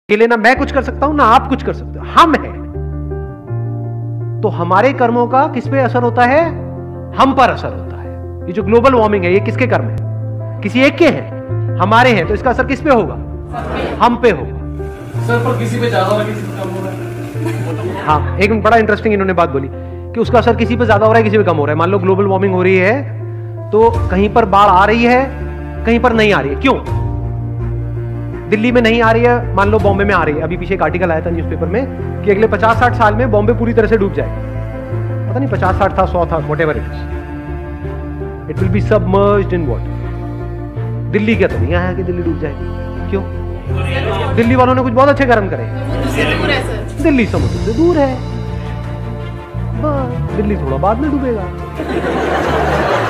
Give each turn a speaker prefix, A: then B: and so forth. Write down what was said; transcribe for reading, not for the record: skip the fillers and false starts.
A: अकेले ना मैं कुछ कर सकता हूं ना आप कुछ कर सकते हो, हम हैं। तो हमारे कर्मों का किस पे असर होता है? हम पर असर होता है। ये जो ग्लोबल वार्मिंग है ये किसके कर्म है? किसी एक के हैं, हमारे हैं। तो इसका असर किस पे होगा? हम पे होगा।
B: सर पर किसी पे ज्यादा हो रहा है, किसी पे कम हो रहा है।
A: हाँ, एक बड़ा इंटरेस्टिंग इन्होंने बात बोली कि उसका असर किसी पे ज्यादा हो रहा है, किसी पे कम हो रहा है। मान लो ग्लोबल वार्मिंग हो रही है तो कहीं पर बाढ़ आ रही है, कहीं पर नहीं आ रही है। क्यों? दिल्ली में नहीं आ रही है, मान लो बॉम्बे में आ रही है। अभी पीछे एक आर्टिकल आया था न्यूज़पेपर में कि अगले 50-60 साल में बॉम्बे पूरी तरह से डूब जाएगा। पता नहीं 50-60 था, 100 था, whatever it is, it will be submerged in water. Delhi क्या तो नहीं आया कि दिल्ली डूब जाएगी। क्यों? दिल्ली वालों ने कुछ बहुत अच्छे कर्म करे। दिल्ली समुद्र से दूर है, दिल्ली थोड़ा बाद में डूबेगा।